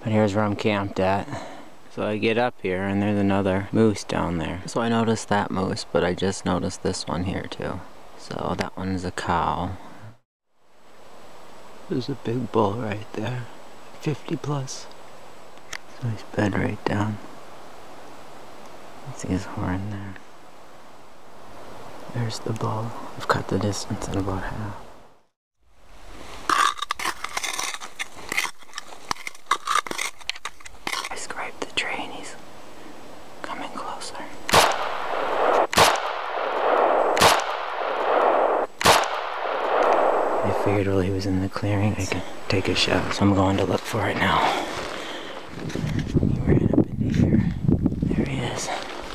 But here's where I'm camped at. So I get up here and there's another moose down there. So I noticed that moose, but I just noticed this one here too. So that one's a cow. There's a big bull right there. 50 plus. So he's bed right down. See his horn there. There's the bull. I've cut the distance in about half. I scraped the tree and he's coming closer. I figured while he was in the clearing I could take a shot, so I'm going to look for it now. He ran up into here. There he is.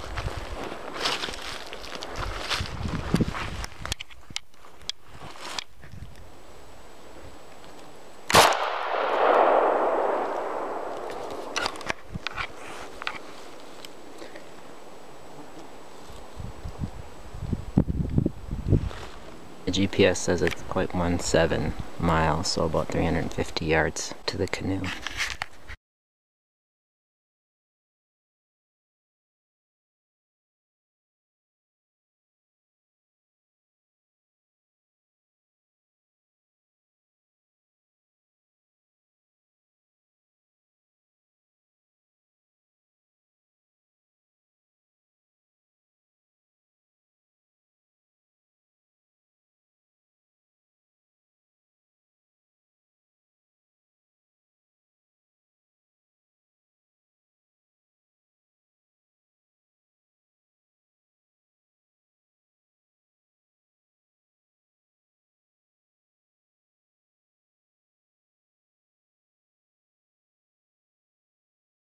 The GPS says it's 0.17 miles, so about 350 yards to the canoe.